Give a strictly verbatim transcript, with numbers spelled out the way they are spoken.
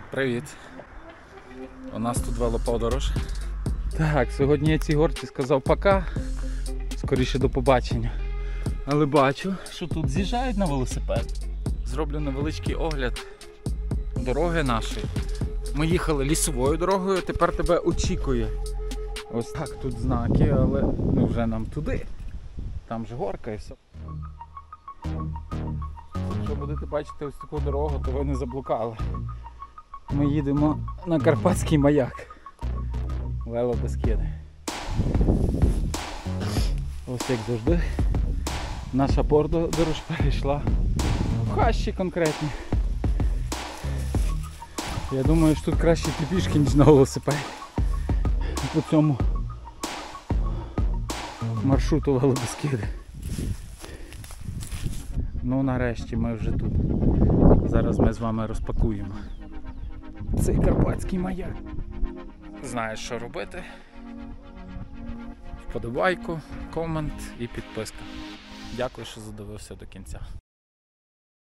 Привіт! У нас тут велоподорож. Так, сьогодні я цій горці сказав пока, скоріше до побачення. Але бачу, що тут з'їжджають на велосипед. Зроблю невеличкий огляд дороги нашої. Ми їхали лісовою дорогою, тепер тебе очікує. Ось так тут знаки, але ну, вже нам туди. Там же горка і все. Якщо будете бачити ось таку дорогу, то ви не заблукали. Ми їдемо на Карпатський маяк. Велобескиди. Ось як завжди. Наша подорож перейшла в хащі конкретні. Я думаю, що тут краще йти пішки, ніж на велосипеді. По цьому маршруту Велобескиди. Ну нарешті ми вже тут. Зараз ми з вами розпакуємо цей Карпатський маяк. Знаєш, що робити. Вподобайку, комент і підписка. Дякую, що задивився до кінця.